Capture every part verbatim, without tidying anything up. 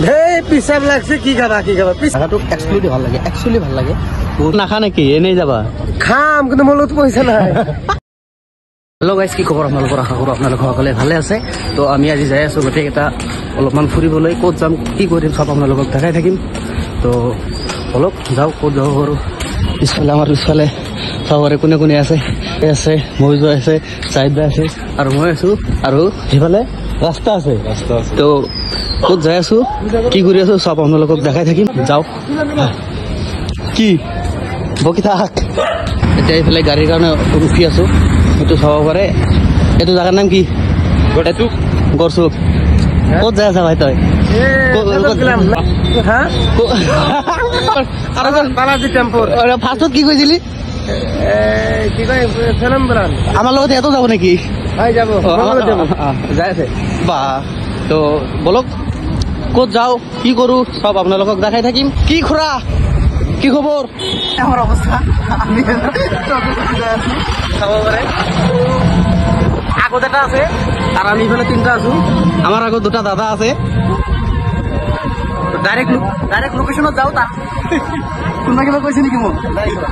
এই পিছাব লাগছে কি খাবা কি খাবা জায়গাটো একচুয়ালি ভাল লাগে একচুয়ালি ভাল লাগে নাখা নেকি এনেই যাবা খাম কিন্তু মোৰ লগত পইচা নাই হেল্ল' গাইজ কি খবৰ আপোনালোকৰ আশা কৰোঁ আপোনালোক সকলে ভালে আছে তো আমি আজি যাই আছোঁ গোটেইকেইটা অলপমান ফুৰিবলৈ ক'ত যাম কি কৰিম চব আপোনালোকক দেখাই থাকিম তো অলপ যাওঁ ক'ত যাব পাৰোঁ পিছফালে আমাৰ পিছফালে চাবৰে কোনে কোনে আছে আছে মহিজু আছে চাহিদ আছে আৰু মই আছোঁ আৰু সেইফালে ৰাস্তা আছে ৰাস্তা আছে তো ক'ত যাই আছোঁ কি কৰি আছোঁ চব আপোনালোকক দেখাই থাকিম যাওঁ কি বকি থাক এতিয়া এইফালে গাড়ীৰ কাৰণে ৰখি আছোঁ এইটো চাব পাৰে এইটো জেগাৰ নাম কি গড়চুক ক'ত যাই আছা ভাই তই ফাৰ্ষ্টত কি কৈছিলি আমাৰ লগত ইয়াতো যাব নেকি যাই আছে বা তো বলক ক'ত যাওঁ কি কৰোঁ চব আপোনালোকক দেখাই থাকিম কি খুৰা কি খবৰ আমাৰ অৱস্থা চাব পাৰে আগত এটা আছে আৰু আমি ইফালে তিনিটা আছো আমাৰ আগত দুটা দাদা আছে ডাইৰেক্ট ডাইৰেক্ট লোকেশ্যনত যাওঁ তাত কোনোবা কিবা কৈছে নেকি মোক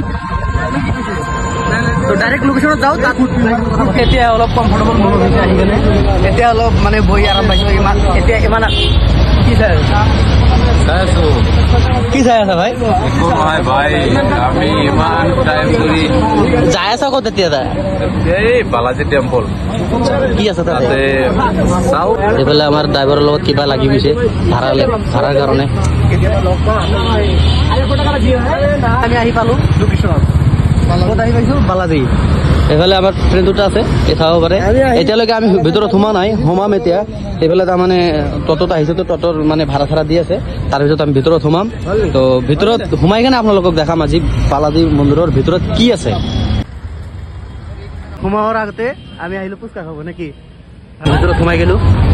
ডাইৰেক্ট লোকেশ্যনত যাওঁ তাত এতিয়া অলপ কমফৰ্টেবল মন হৈছে আহি কেনে এতিয়া অলপ মানে বহি আৰাম পাইছোঁ ইমান এতিয়া ইমান কি চাই কি চাই আছা ভাই ভাই আমি ইমান টাইম ধৰি যাই আছা ক'ত এতিয়া এই বালাজী টেম্পল কি আছে তাতে চাওঁ এইফালে আমাৰ ড্ৰাইভাৰৰ লগত কিবা লাগি গৈছে ভাড়া ভাড়াৰ কাৰণে আমি আহি পালোঁ লোকেশ্যনত ক'ত আহি পাইছোঁ বালাজী এইফালে আমাৰ ট্ৰেইন দুটা আছে এই চাব পাৰে এতিয়ালৈকে আমি ভিতৰত সোমা নাই সোমাম এতিয়া এইফালে তাৰমানে ট'টত আহিছে তো ট'টৰ মানে ভাড়া চাড়া দি আছে তাৰপিছত আমি ভিতৰত সোমাম তো ভিতৰত সোমাই কেনে আপোনালোকক দেখাম আজি বালাজী মন্দিৰৰ ভিতৰত কি আছে সোমাবৰ আগতে আমি আহিলোঁ পুচকা খাব নেকি ভিতৰত সোমাই গ'লোঁ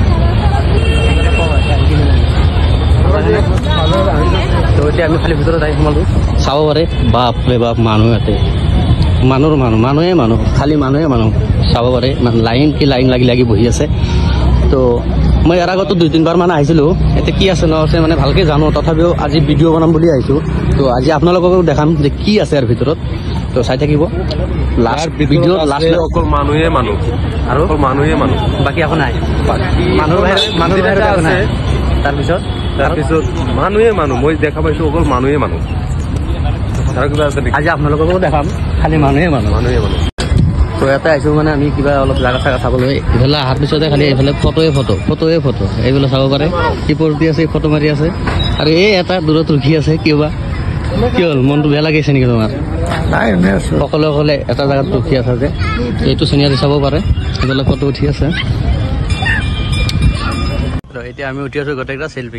তো এতিয়া আমি খালি ভিতৰত আহি সোমালোঁ চাব পাৰে বাপ ৰে বাপ মানুহ ইয়াতে মানুহৰ মানুহ মানুহে মানুহ খালি মানুহে মানুহ চাব পাৰে লাইন কি লাইন লাগি লাগি বহি আছে তো মই ইয়াৰ আগতো দুই তিনিবাৰ মানে আহিছিলোঁ এতিয়া কি আছে ন আছে মানে ভালকৈ জানো তথাপিও আজি ভিডিঅ' বনাম বুলি আহিছোঁ তো আজি আপোনালোককো দেখাম যে কি আছে ইয়াৰ ভিতৰত তো চাই থাকিব লাষ্ট ভিডিঅ' লাষ্ট অকল মানুহে মানুহ আৰু মানুহে মানুহ বাকী একো নাই মানুহৰ বাহিৰে মানুহৰ বাহিৰে একো নাই তাৰপিছত তাৰপিছত মানুহে মানুহ মই দেখা পাইছোঁ অকল মানুহে মানুহ আৰু কিবা আছে আজি আপোনালোককো দেখাম খালি মানুহে মানুহ মানুহে মানুহ তো ইয়াতে আহিছোঁ মানে আমি কিবা অলপ জাগা চাগা চাবলৈ এইফালে অহাৰ পিছতে খালি এইফালে ফটোৱে ফটো ফটোৱে ফটো এইবিলাক চাব পাৰে কি পৰতি আছে ফটো মাৰি আছে আৰু এই এটা দূৰত ৰখি আছে কিয়বা কি হ'ল মনটো বেয়া লাগিছে নেকি তোমাৰ নাই এনে আছো সকলে সকলে এটা জেগাত ৰখি আছে যে এইটো চিনিয়াৰী চাব পাৰে এইফালে ফটো উঠি আছে এতিয়া আমি উঠি আছোঁ গোটেইকেইটা চেল্ফি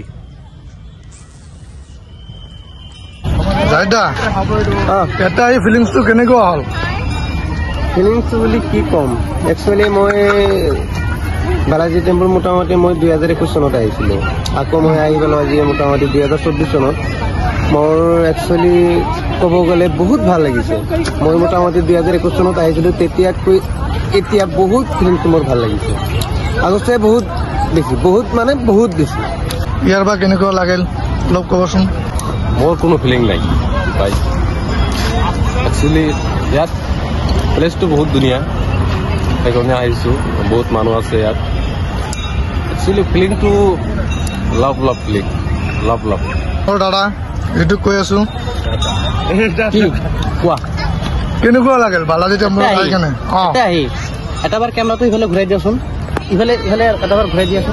জাইদা এটা এই ফিলিংছটো কেনেকুৱা হ'ল ফিলিংছটো বুলি কি ক'ম একচুৱেলি মই বালাজী টেম্পল মোটামুটি মই দুই হাজাৰ একৈছ চনত আহিছিলোঁ আকৌ মই আহি পেলাই আজি মোটামুটি দুই হাজাৰ চৌব্বিছ চনত মোৰ একচুৱেলি ক'ব গ'লে বহুত ভাল লাগিছে মই মোটামুটি দুই হাজাৰ একৈছ চনত আহিছিলোঁ তেতিয়াতকৈ এতিয়া বহুত ফিলিংছটো মোৰ ভাল লাগিছে আগতে বহুত বেছি বহুত মানে বহুত বেছি ইয়াৰ পৰা কেনেকুৱা লাগিল অলপ ক'বচোন মোৰ কোনো ফিলিং নাই ভাই একচুৱেলি ইয়াত প্লেচটো বহুত ধুনীয়া সেইকাৰণে আহিছোঁ বহুত মানুহ আছে ইয়াত একচুৱেলি ফিলিংটো লাভ লাভ ফিলিং লাভ লাভ মোৰ দাদা এইটো কৈ আছোঁ কোৱা কেনেকুৱা লাগিল বালাজী টেম্পল আহি কেনে অঁ আহি এটাবাৰ কেমেৰাটো ইফালে ঘূৰাই দিয়াচোন ইফালে ইফালে এটাবাৰ ঘূৰাই দিয়াচোন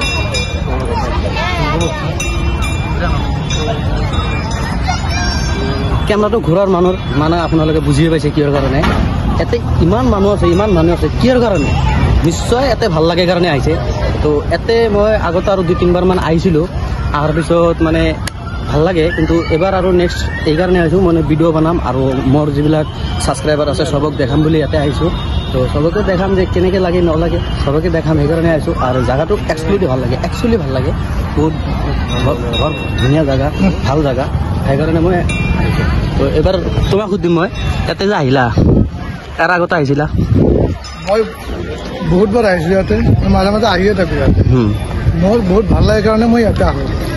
কেমেৰাটো ঘূৰাৰ মানুহৰ মানে আপোনালোকে বুজিয়ে পাইছে কিহৰ কাৰণে ইয়াতে ইমান মানুহ আছে ইমান মানুহ আছে কিহৰ কাৰণে নিশ্চয় ইয়াতে ভাল লাগে কাৰণে আহিছে তো ইয়াতে মই আগতে আৰু দুই তিনিবাৰমান আহিছিলোঁ অহাৰ পিছত মানে ভাল লাগে কিন্তু এবাৰ আৰু নেক্সট এইকাৰণে আহিছোঁ মানে ভিডিঅ' বনাম আৰু মোৰ যিবিলাক ছাবস্ক্ৰাইবাৰ আছে চবক দেখাম বুলি ইয়াতে আহিছোঁ তো চবকে দেখাম যে কেনেকৈ লাগে নালাগে চবকে দেখাম সেইকাৰণে আহিছোঁ আৰু জেগাটো একচুৱেলি ভাল লাগে একচুৱেলি ভাল লাগে বহুত বৰ ধুনীয়া জেগা ভাল জেগা সেইকাৰণে মই আহিছোঁ তো এবাৰ তোমাক সুধিম মই ইয়াতে যে আহিলা ইয়াৰ আগতে আহিছিলা মই বহুতবাৰ আহিছোঁ ইয়াতে মাজে মাজে আহিয়ে থাকোঁ ইয়াতে মোৰ বহুত ভাল লাগে কাৰণে মই ইয়াতে আহোঁ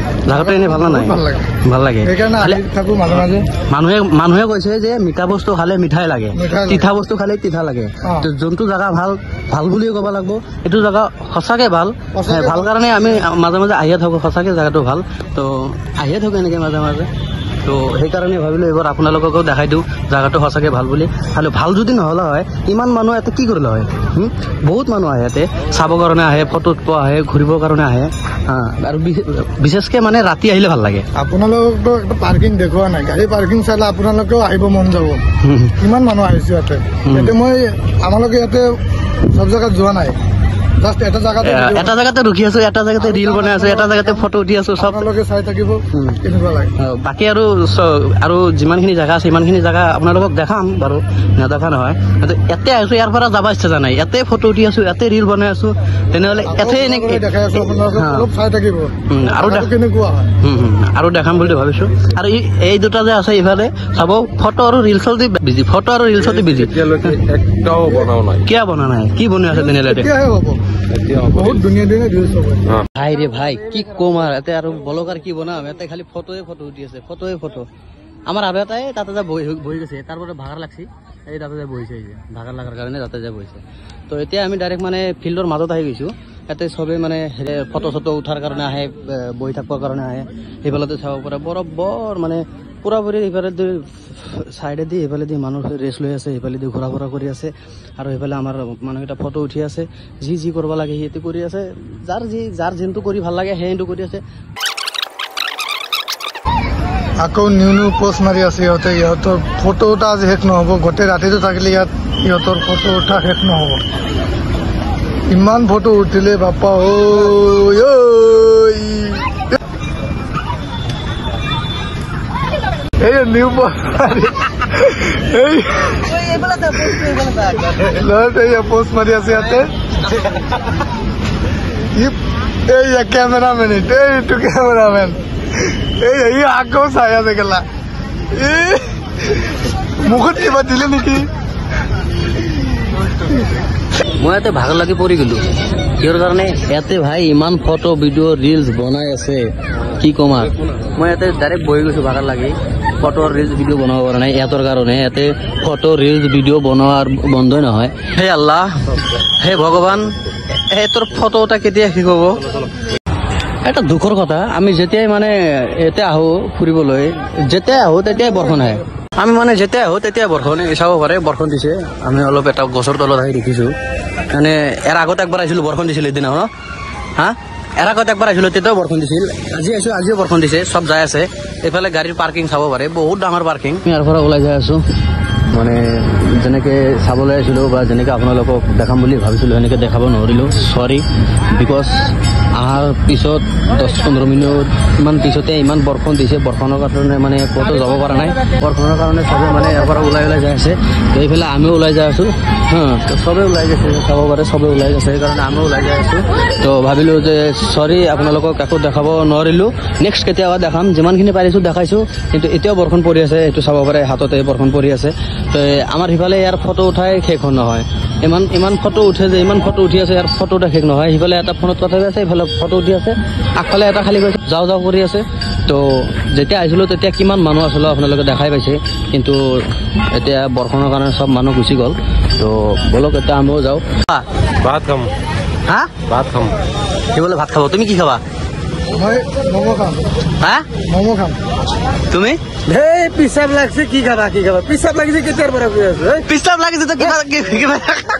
জাগাটো এনে ভাল নাই ভাল লাগে ভাল লাগে সেইকাৰণে আহি থাকো মাজে মাজে মানুহে মানুহে কৈছে যে মিঠা বস্তু খালে মিঠাই লাগে মিঠাই লাগে। তিতা বস্তু খালে তিতা লাগে অ। তো যোনটো জাগা ভাল ভাল বুলিয়ে ক'ব লাগিব এইটো জাগা সঁচাকে ভাল সঁচাকে ভাল কাৰণে আমি মাজে মাজে আহিয়ে থাকোঁ সঁচাকে জাগাটো ভাল তো আহিয়ে থাকোঁ এনেকৈ মাজে মাজে তো সেইকাৰণে ভাবিলোঁ এইবাৰ আপোনালোককো দেখাই দিওঁ জাগাটো সঁচাকে ভাল বুলি খালি ভাল যদি নহ'লে হয় ইমান মানুহ ইয়াতে কি কৰিলে হয় হুম? বহুত মানুহ আহে ইয়াতে চাবৰ কাৰণে আহে ফটো উঠিব আহে ঘূৰিবৰ কাৰণে আহে হা আৰু বিশে- বিশেষকৈ মানে ৰাতি আহিলে ভাল লাগে আপোনালোকতো একটা পাৰ্কিং দেখুওৱা নাই গাড়ী পাৰ্কিং চালে আপোনালোকেও আহিব মন যাব হুম। কিমান মানুহ আহিছে ইয়াতে ইয়াতে মই আমালোকে ইয়াতে চব জেগাত যোৱা নাই জাষ্ট এটা জেগাতে এ- এটা জেগাতে ৰখি আছো এটা জেগাতে ৰিল বনাই আছো এটা জেগাতে ফটো উঠি আছো চব আপোনালোকে চাই থাকিব কেনেকুৱা লাগে অ, বাকী আৰু চ- আৰু যিমানখিনি জেগা আছে সিমানখিনি জেগা আপোনালোকক দেখাম বাৰু নেদেখা নহয় কিন্তু ইয়াতে আহিছো ইয়াৰ পৰা যাব ইচ্ছা যোৱা নাই ইয়াতে ফটো উঠি আছো ইয়াতে ৰিল বনাই আছো তেনেহ'লে ইয়াতে এনেকে আপোনালোকে দেখাই আছো আপোনালোকে হা। অলপ চাই থাকিব উম, আৰু জেগাটো দেখ- কেনেকুৱা হয় হুম, হুম, আৰু দেখাম বুলি ভাবিছো আৰু ই- এই দুটা যে আছে ইফালে চাব ফটো আৰু ৰিলচতে বিজি ফটো আৰু ৰিলচতে বিজি এতিয়ালৈকে একটাও বনাও নাই কিয় বনা নাই কি বনাই আছে তেনেহ'লে তেতিয়াহে হ'ব এতিয়া হ'ব বহুত ধুনীয়া ধুনীয়া ৰিলচ হ'ব হা। ভাই ৰে ভাই কি কম আৰু ইয়াতে আৰু ব্লগ আৰু কি বনাম ইয়াতে খালি ফটোৱে ফটো উঠি আছে ফটোৱে ফটো আমাৰ আৰু এটাই তাতে যে বহি বহি গৈছে তাৰ পৰা ভাগাৰ লাগছি এই তাতে যে বহিছে এই যে ভাগাৰ লগাৰ কাৰণে তাতে যে বহিছে তো এতিয়া আমি ডাইৰেক্ট মানে ফিল্ডৰ মাজত আহি গৈছোঁ ইয়াতে চবেই মানে ফটো চটো উঠাৰ কাৰণে আহে এ, বহি থাকিবৰ কাৰণে আহে সেইফালতে চাব পাৰে বৰ বৰ মানে পুৰা পুৰি ইফালে দি চাইডেদি এইফালে দি মানুহ ৰেষ্ট লৈ আছে সেইফালে দি ঘূৰা ফুৰা কৰি আছে আৰু সেইফালে আমাৰ মানুহকেইটা ফটো উঠি আছে যি যি কৰিব লাগে সেইটো কৰি আছে যাৰ যি যাৰ যোনটো কৰি ভাল লাগে সেইটো কৰি আছে আকৌ নিউ নিউ পোষ্ট মাৰি আছে ইহঁতে ইহঁতৰ ফটো উঠা আজি শেষ নহ'ব গোটেই ৰাতিটো থাকিলে ইয়াত ইহঁতৰ ফটো উঠা শেষ নহ'ব ইমান ফটো উঠিলে বাপা ঐ ঐ এই নিউ পোষ্ট মাৰি এই ল'ৰাটোৱে এই পোষ্ট মাৰি আছে ইয়াতে ই- এই কেমেৰামেন এইটো এইটো কেমেৰামেন এই এই আকৌ চাই আছে কেলা এই মুখত কিবা দিলে নেকি মই ইয়াতে ভাগ লাগি পৰি গ'লো কিহৰ কাৰণে ইয়াতে ভাই ইমান ফটো ভিডিঅ' ৰিলচ বনাই আছে কি ক'ম আৰু মই ইয়াতে ডাইৰেক্ট বহি গৈছোঁ ভাগাৰ লাগি ফটো ৰিলচ ভিডিঅ' বনাব পৰা নাই ইয়াতৰ কাৰণে ইয়াতে ফটো ৰিলচ ভিডিঅ' বনোৱাৰ বন্ধই নহয় হে আল্লাহ হে ভগৱান এই তোৰ ফটো এটা কেতিয়া শেষ হ'ব এটা দুখৰ কথা আমি যেতিয়াই মানে ইয়াতে আহোঁ ফুৰিবলৈ যেতিয়াই আহোঁ তেতিয়াই বৰষুণ আহে আমি মানে যেতিয়াই আহোঁ তেতিয়াই বৰষুণ চাব পাৰে বৰষুণ দিছে আমি অলপ এটা গছৰ তলত আহি দেখিছোঁ মানে ইয়াৰ আগত একবাৰ আহিছিলোঁ বৰষুণ দিছিল এদিনা ন হা ইয়াৰ আগত একবাৰ আহিছিলোঁ তেতিয়াও বৰষুণ দিছিল আজি আহিছোঁ আজিও বৰষুণ দিছে চব যাই আছে এইফালে গাড়ীৰ পাৰ্কিং চাব পাৰে বহুত ডাঙৰ পাৰ্কিং ইয়াৰ পৰা ওলাই যাই আছোঁ মানে যেনেকৈ চাবলৈ আহিছিলোঁ বা যেনেকৈ আপোনালোকক দেখাম বুলি ভাবিছিলোঁ সেনেকৈ দেখাব নোৱাৰিলোঁ চৰি বিকজ অহাৰ পিছত দহ পোন্ধৰ মিনিট মান পিছতে ইমান বৰষুণ দিছে বৰষুণৰ কাৰণে মানে ক'তো যাব পৰা নাই বৰষুণৰ কাৰণে চবে মানে ইয়াৰ পৰা ওলাই ওলাই যাই আছে তো এইফালে আমিও ওলাই যাই আছোঁ হা তো চবেই ওলাই গৈছে চাব পাৰে চবেই ওলাই গৈছে সেইকাৰণে আমিও ওলাই যাই আছোঁ তো ভাবিলোঁ যে চৰি আপোনালোকক একো দেখাব নোৱাৰিলোঁ নেক্সট কেতিয়াবা দেখাম যিমানখিনি পাৰিছোঁ দেখাইছোঁ কিন্তু এতিয়াও বৰষুণ পৰি আছে এইটো চাব পাৰে হাততে বৰষুণ পৰি আছে তো আমাৰ সিফালে ইয়াৰ ফটো উঠাই শেষ নহয় ইমান ইমান ফটো উঠে যে ইমান ফটো উঠি আছে ইয়াৰ ফটো উঠা শেষ নহয় সিফালে এটা ফোনত কথা আছে ইফালে ফটো উঠি আছে আগফালে এটা খালী গৈছে যাওঁ যাওঁ কৰি আছে তো যেতিয়া আহিছিলোঁ তেতিয়া কিমান মানুহ আছিলোঁ আপোনালোকে দেখাই পাইছে কিন্তু এতিয়া বৰষুণৰ কাৰণে চব মানুহ গুচি গ'ল তো বলক এতিয়া আমিও যাওঁ ভাত খাম হা ভাত খাম কি বোলে ভাত খাব তুমি কি খাবা মই ম'ম' খাম হা ম'ম' খাম তুমি এই পিচাব লাগছে কি খাবা কি খাবা পিচাব লাগিছে কেতিয়াৰ পৰা কৈ আছো এই? পিষ্টাপ লাগিছে তো কিবা কিবা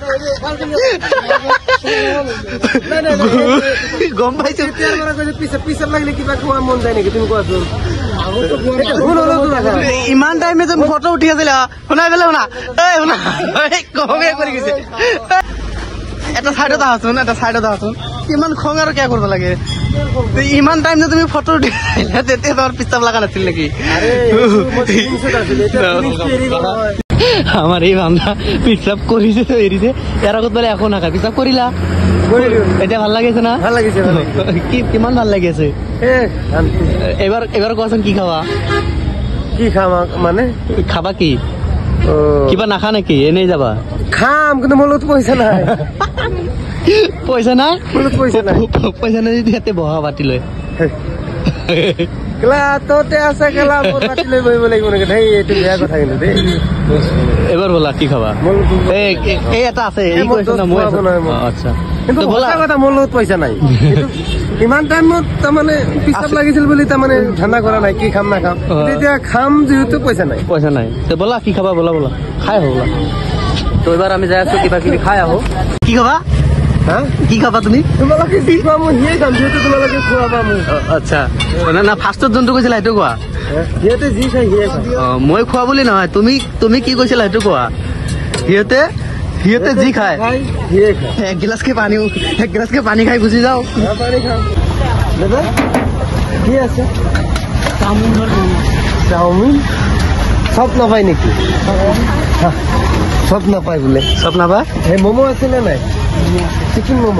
নাই, নাই, নাই, এই- গম পাইছো কেতিয়াৰ পৰা কৈছে পিচাব পিচাব লাগিলে কিবা খোৱা মন যায় নেকি তুমি কোৱাচোন এতিয়া ভুল হ'লেওতো নাখা। ইমান টাইমে যে ফটো উঠি আছিলে শুনাই পেলাই শুনা এই শুনা এই খঙে কৰি গৈছে এটা চাইডত আহাচোন এটা চাইডত আহাচোন ইমান খং আৰু কিয় কৰিব লাগে ইমান টাইম যে তুমি ফটো উঠি আহিলা, তেতিয়া তোমাৰ পিষ্টাপ লগা নাছিল নেকি আৰে, এইটো মই feelings-ত আছিলো, এতিয়া feelings-টো এৰি গ'ল নহয়। আমাৰ এই বান্ধা পিষ্টাপ কৰিছে এৰিছে ইয়াৰ আগত বোলে একো নাখায় পিষ্টাপ কৰিলা কৰিলো। এতিয়া ভাল লাগিছে না ভাল লাগিছে ভাল লাগিছে কি কিমান ভাল লাগি আছে এ, শান্তি। এবাৰ এবাৰ কোৱাচোন কি খাবা কি খাম আ- মানে খাবা কি অ, কিবা নাখা নেকি এনেই যাবা খাম কিন্তু মোৰ লগত পইচা নাই পইচা নাই মোৰ লগত পইচা নাই পইচা নাই যদি ইয়াতে বহা পাতি লৈ কেলা ততে আছে কেলা মোৰ পাতি লৈ বহিব লাগিব নেকি দেই এইটো বেয়া কথা কিন্তু দেই এবাৰ ব'লা কি খাবা এই এই এটা আছে এই কৈছে না মই আচ্ছা কিন্তু বলা কথা মোৰ লগত পইচা নাই ইমান টাইমত তাৰমানে পিছত লাগিছিল বুলি তাৰমানে ঠাণ্ডা কৰা নাই কি খাম না খাম এতিয়া খাম যিহেতু পইচা নাই পইচা নাই তো ব'লা কি খাবা ব'লা ব'লা খাই আহো ব'লা তো এবাৰ আমি যাই আছো কিবা কিবি খাই আহো কি খাবা হা কি খাবা তুমি তোমালোকে যি খোৱা মই সিয়ে খাম যিহেতু তোমালোকে খোৱাবা মোক আচ্ছা না না ফাৰ্ষ্টত যোনটো কৈছিলা সেইটো কোৱা সিহঁতে যি খাই সিয়ে খাম মই খোৱা বুলি নহয় তুমি তুমি কি কৈছিলা সেইটো কোৱা সিহঁতে সিহঁতে যি খায় সিয়ে খায় এক গিলাচকে পানী এক গিলাচকে পানী খাই গুচি যাও পানী খাম দাদা কি আছে চাওমিন চব নাপায় নেকি চব নাপায় বোলে চব নাপায় এই ম'ম' আছিলে নাই চিকেন ম'ম'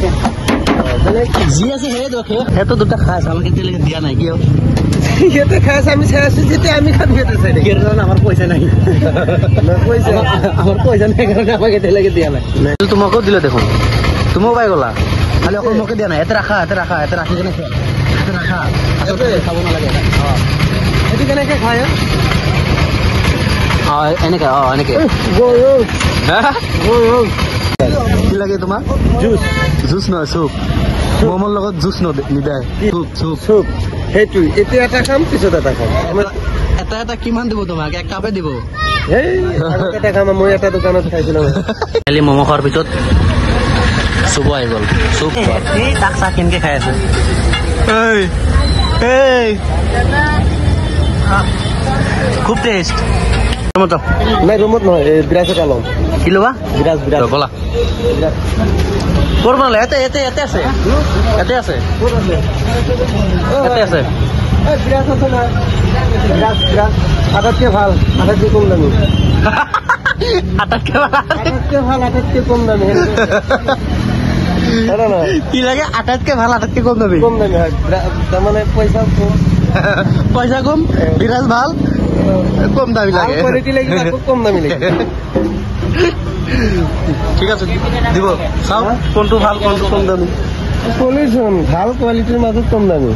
যি আছে সেয়ে দেখে সেইটো দুটা খাই আছে আমাক এতিয়ালৈকে দিয়া নাই কিয় সিহঁতে খাই আছে আমি চাই আছো যেতিয়া আমি খাম সিহঁতে চাই দেখি কাৰণ আমাৰ পইচা নাই পইচা আমাৰ পইচা নাই কাৰণে আমাক এতিয়ালৈকে দিয়া নাই তোমাকো দিলে দেখোন তুমিও পাই গ'লা খালি অকল মোকে দিয়া নাই ইয়াতে ৰাখা ইয়াতে ৰাখা ইয়াতে ৰাখি কেনে খোৱা ইয়াতে ৰাখা খাব নালাগে সেইটো কেনেকে খায় অ এনেকে অ এনেকে কি লাগে তোমাক জুচ জুচ নহয় চুপ মমৰ লগত জুচ নিদায় চুপ চুপ চুপ সেইটো এতিয়া এটা খাম পিছত এটা খাম এটা এটা কিমান দিব তোমাক এক কাপে দিব এই এটা খাম মই এটা দোকানত খাইছিলো খালি ম'ম' খোৱাৰ পিছত চুপ আহি গ'ল চুপ তাক চাহ কেনেকে খাই আছে খুব টেষ্ট নাই ৰুমত নহয় এই বিৰাজ এটা ল'ম কি ল'বা বিৰাজ বিৰাজ ব'লা ক'ৰ বনালে ইয়াতে ইয়াতে ইয়াতে আছে ইয়াতে আছে ইয়াতে আছে বিৰাজ আছে না বিৰাজ বিৰাজ আটাইতকৈ ভাল আটাইতকৈ কম দামী আটাইতকৈ আটাইতকৈ ভাল আটাইতকৈ কম দামী কি লাগে আটাইতকৈ ভাল আটাইতকৈ কম দামী কম দামী হয় তাৰমানে পইচা কম পইচা কম বিৰাজ ভাল কম দামী লাগে কোৱালিটি লাগিব আকৌ কম দামী লাগিব ঠিক আছে দিব চাওঁ কোনটো ভাল কোনটো কম দামী ক'লেচোন ভাল কোৱালিটিৰ মাজত কম দামী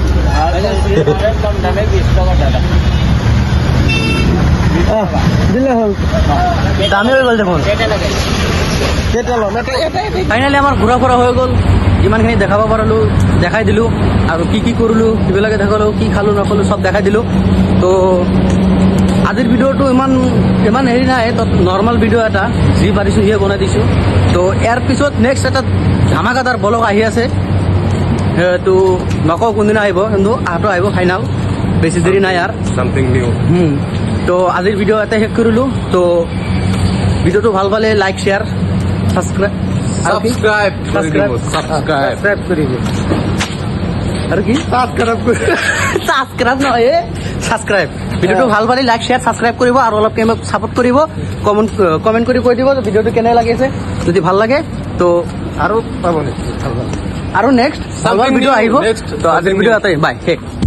দিলে হ'ল দামী হৈ গ'ল দেখোন কেইটা ল'ম ফাইনেলি আমাৰ ঘূৰা ফুৰা হৈ গ'ল যিমানখিনি দেখাব পাৰিলোঁ দেখাই দিলোঁ আৰু কি কি কৰিলোঁ সেইবিলাকে দেখালোঁ কি খালোঁ নাখালোঁ চব দেখাই দিলোঁ তো আজিৰ ভিডিঅ'টো ইমান ইমান হেৰি নাই নৰ্মেল ভিডিঅ' এটা যি পাৰিছোঁ সিয়ে বনাই দিছোঁ তো ইয়াৰ পিছত নেক্সট এটা ধামাকাদাৰ ব্লগ আহি আছে তো নকওঁ কোনদিনা আহিব কিন্তু আহটো আহিব ফাইনেল বেছি দেৰি নাই ইয়াৰ something new তো আজিৰ ভিডিঅ' এটা শেষ কৰিলোঁ তো ভিডিঅ'টো ভাল পালে like share subscribe subscribe Subscribe. subscribe subscribe কৰিব আৰু কি ছাবস্ক্ৰাইব ছাবস্ক্ৰাইব নহয় ছাবস্ক্ৰাইব ভিডিঅ'টো ভাল পালে লাইক শ্বেয়াৰ ছাবস্ক্ৰাইব কৰিব আৰু অলপ টাইম ছাপোৰ্ট কৰিব কমেণ্ট কমেণ্ট কৰি কৈ দিব ভিডিঅ'টো কেনে লাগিছে যদি ভাল লাগে তো আৰু পাব নেকি আৰু নেক্সট ভাল ভিডিঅ' আহিব তো আজিৰ ভিডিঅ' এটাই বাই শেষ